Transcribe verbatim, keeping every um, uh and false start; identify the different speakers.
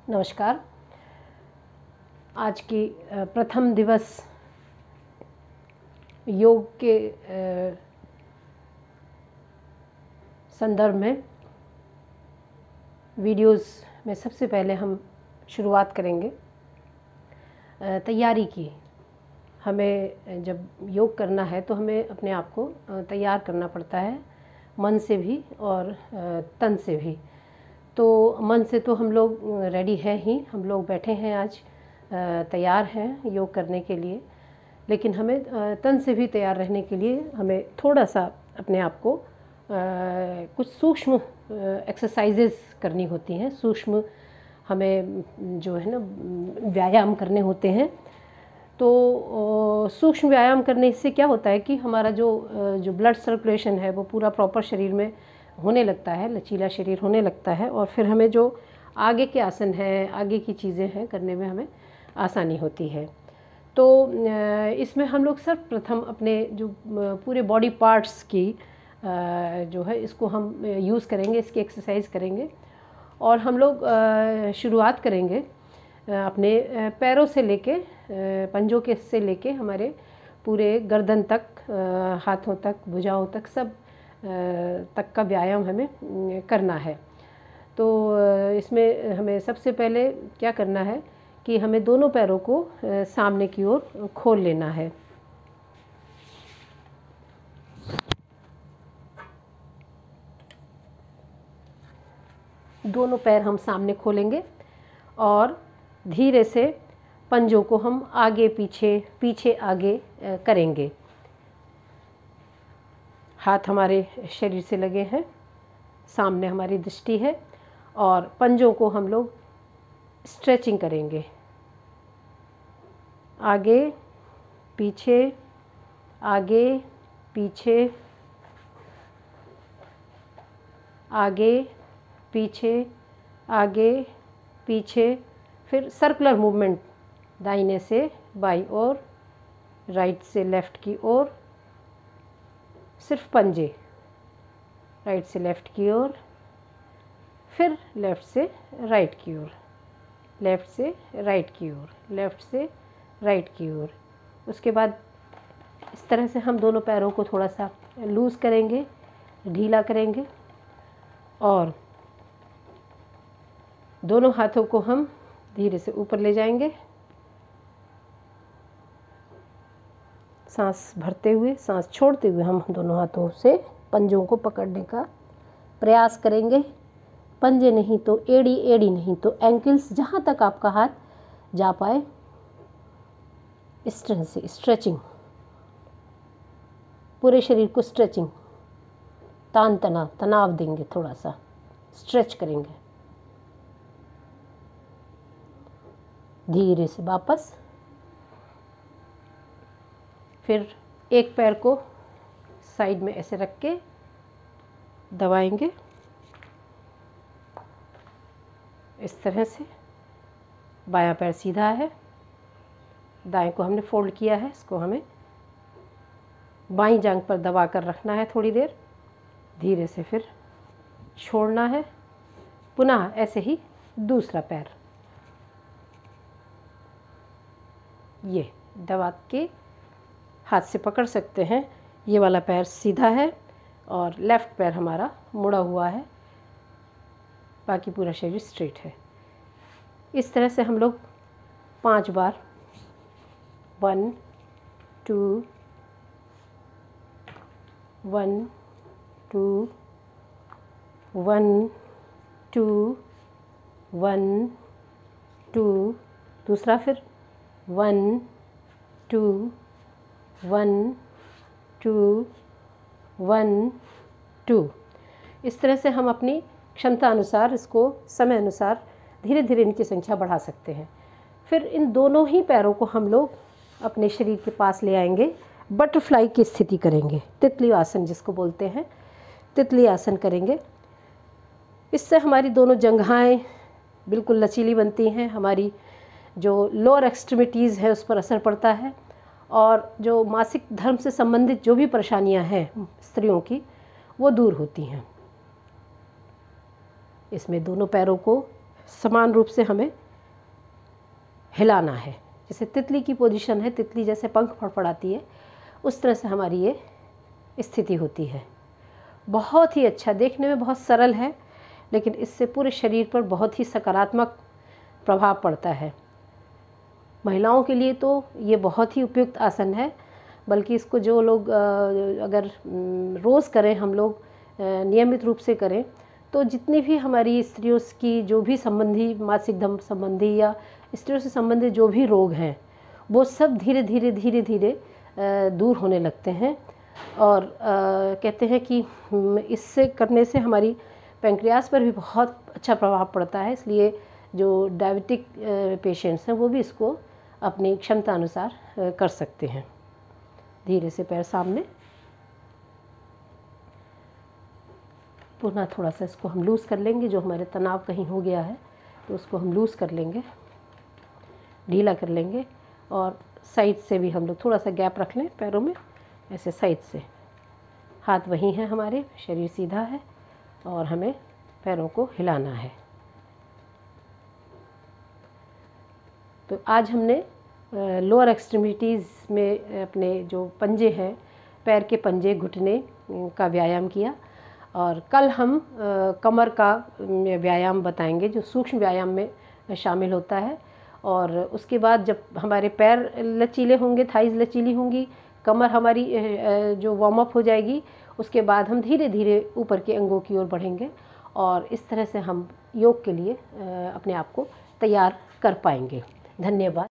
Speaker 1: नमस्कार। आज की प्रथम दिवस योग के संदर्भ में वीडियोस में सबसे पहले हम शुरुआत करेंगे तैयारी की। हमें जब योग करना है तो हमें अपने आप को तैयार करना पड़ता है, मन से भी और तन से भी। तो मन से तो हम लोग रेडी हैं ही, हम लोग बैठे हैं आज, तैयार हैं योग करने के लिए। लेकिन हमें तन से भी तैयार रहने के लिए हमें थोड़ा सा अपने आप को कुछ सूक्ष्म एक्सरसाइजेस करनी होती हैं। सूक्ष्म हमें जो है ना व्यायाम करने होते हैं। तो सूक्ष्म व्यायाम करने से क्या होता है कि हमारा जो जो ब्लड सर्कुलेशन है वो पूरा प्रॉपर शरीर में होने लगता है, लचीला शरीर होने लगता है, और फिर हमें जो आगे के आसन हैं, आगे की चीज़ें हैं करने में हमें आसानी होती है। तो इसमें हम लोग सर्वप्रथम अपने जो पूरे बॉडी पार्ट्स की जो है इसको हम यूज़ करेंगे, इसकी एक्सरसाइज करेंगे। और हम लोग शुरुआत करेंगे अपने पैरों से लेके, पंजों के से लेके हमारे पूरे गर्दन तक, हाथों तक, भुजाओं तक, सब तक का व्यायाम हमें करना है। तो इसमें हमें सबसे पहले क्या करना है कि हमें दोनों पैरों को सामने की ओर खोल लेना है। दोनों पैर हम सामने खोलेंगे और धीरे से पंजों को हम आगे पीछे पीछे आगे करेंगे। हाथ हमारे शरीर से लगे हैं, सामने हमारी दृष्टि है, और पंजों को हम लोग स्ट्रेचिंग करेंगे। आगे पीछे, आगे पीछे, आगे पीछे, आगे पीछे। फिर सर्कुलर मूवमेंट, दाहिने से बाईं ओर, राइट से लेफ़्ट की ओर, सिर्फ पंजे, राइट से लेफ़्ट की ओर, फिर लेफ़्ट से राइट की ओर, लेफ़्ट से राइट की ओर, लेफ़्ट से राइट की ओर। उसके बाद इस तरह से हम दोनों पैरों को थोड़ा सा लूज़ करेंगे, ढीला करेंगे, और दोनों हाथों को हम धीरे से ऊपर ले जाएंगे। सांस भरते हुए, सांस छोड़ते हुए हम दोनों हाथों से पंजों को पकड़ने का प्रयास करेंगे। पंजे नहीं तो एड़ी, एड़ी नहीं तो एंकल्स, जहाँ तक आपका हाथ जा पाए इस तरह से स्ट्रेचिंग, पूरे शरीर को स्ट्रेचिंग, तान तनाव तनाव देंगे, थोड़ा सा स्ट्रेच करेंगे। धीरे से वापस, फिर एक पैर को साइड में ऐसे रख के दबाएंगे इस तरह से। बायां पैर सीधा है, दाएं को हमने फोल्ड किया है, इसको हमें बाईं जांघ पर दबा कर रखना है थोड़ी देर। धीरे से फिर छोड़ना है। पुनः ऐसे ही दूसरा पैर, ये दबा के हाथ से पकड़ सकते हैं। ये वाला पैर सीधा है और लेफ़्ट पैर हमारा मुड़ा हुआ है, बाकी पूरा शरीर स्ट्रेट है। इस तरह से हम लोग पांच बार, one two one two one two one two, दूसरा फिर one two one two one two. इस तरह से हम अपनी क्षमता अनुसार, इसको समय अनुसार धीरे धीरे इनकी संख्या बढ़ा सकते हैं। फिर इन दोनों ही पैरों को हम लोग अपने शरीर के पास ले आएंगे, बटरफ्लाई की स्थिति करेंगे, तितली आसन जिसको बोलते हैं, तितली आसन करेंगे। इससे हमारी दोनों जंघाएं बिल्कुल लचीली बनती हैं, हमारी जो लोअर एक्सट्रीमिटीज़ है उस पर असर पड़ता है, और जो मासिक धर्म से संबंधित जो भी परेशानियां हैं स्त्रियों की, वो दूर होती हैं। इसमें दोनों पैरों को समान रूप से हमें हिलाना है। जैसे तितली की पोजीशन है, तितली जैसे पंख फड़फड़ाती है, उस तरह से हमारी ये स्थिति होती है। बहुत ही अच्छा, देखने में बहुत सरल है, लेकिन इससे पूरे शरीर पर बहुत ही सकारात्मक प्रभाव पड़ता है। महिलाओं के लिए तो ये बहुत ही उपयुक्त आसन है, बल्कि इसको जो लोग अगर रोज़ करें, हम लोग नियमित रूप से करें, तो जितनी भी हमारी स्त्रियों की जो भी संबंधी, मासिक धर्म संबंधी या स्त्रियों से संबंधित जो भी रोग हैं, वो सब धीरे धीरे धीरे धीरे दूर होने लगते हैं। और आ, कहते हैं कि इससे करने से हमारी पैंक्रियास पर भी बहुत अच्छा प्रभाव पड़ता है। इसलिए जो डायबिटिक पेशेंट्स हैं वो भी इसको अपनी क्षमता अनुसार कर सकते हैं। धीरे से पैर सामने, पुनः थोड़ा सा इसको हम लूज़ कर लेंगे। जो हमारे तनाव कहीं हो गया है तो उसको हम लूज़ कर लेंगे, ढीला कर लेंगे। और साइड से भी हम लोग थोड़ा सा गैप रख लें पैरों में, ऐसे साइड से। हाथ वहीं हैं हमारे, शरीर सीधा है और हमें पैरों को हिलाना है। तो आज हमने लोअर एक्सट्रीमिटीज़ में अपने जो पंजे हैं, पैर के पंजे, घुटने का व्यायाम किया। और कल हम कमर का व्यायाम बताएंगे, जो सूक्ष्म व्यायाम में शामिल होता है। और उसके बाद जब हमारे पैर लचीले होंगे, थाइज़ लचीली होंगी, कमर हमारी जो वार्म अप हो जाएगी, उसके बाद हम धीरे धीरे ऊपर के अंगों की ओर बढ़ेंगे। और इस तरह से हम योग के लिए अपने आप को तैयार कर पाएंगे। धन्यवाद।